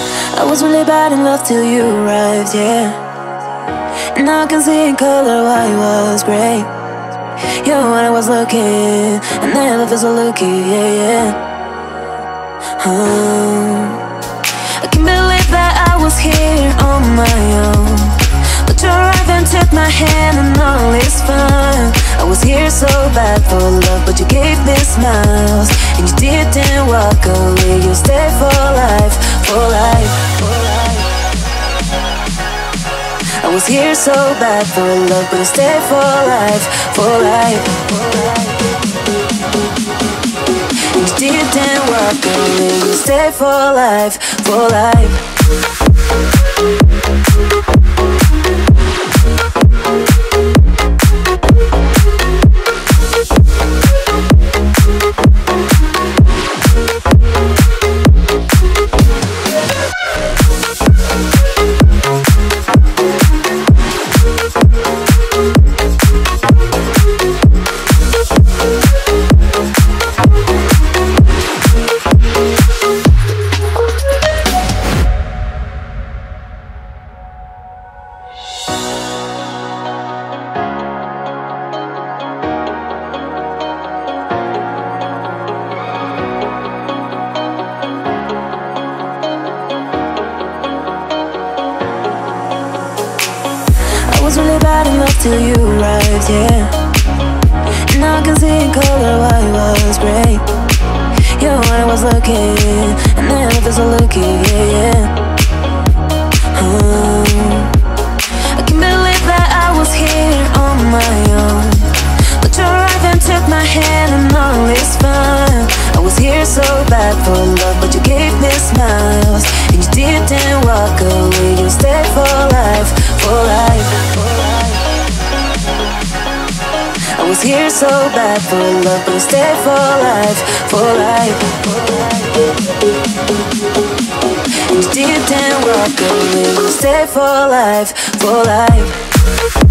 I was really bad in love till you arrived, yeah. And I can see in color why it was great. You're when I was looking, and I never felt so lucky, yeah, yeah. I can't believe that I was here on my own, but you arrived and took my hand and all is fine. I was here so bad for love, but you gave me smiles, and you didn't walk away, you stayed for life, for life, for life. I was here so bad for love, but I stayed for life, for life, for life. And you didn't walk away, you stayed for life, for life. I was really bad in love till you arrived, yeah. And I can see in color why it was great. You're when I was looking, and I never felt so lucky, yeah, yeah. I can't believe that I was here on my own, but you arrived and took my hand and all is fine. I was here so bad for love, but you gave me smiles, and you didn't walk away, you stayed for life, for life, for life. I was here so bad for love, but I stayed for life, for life, for life. And you didn't walk away, you stayed for life, for life.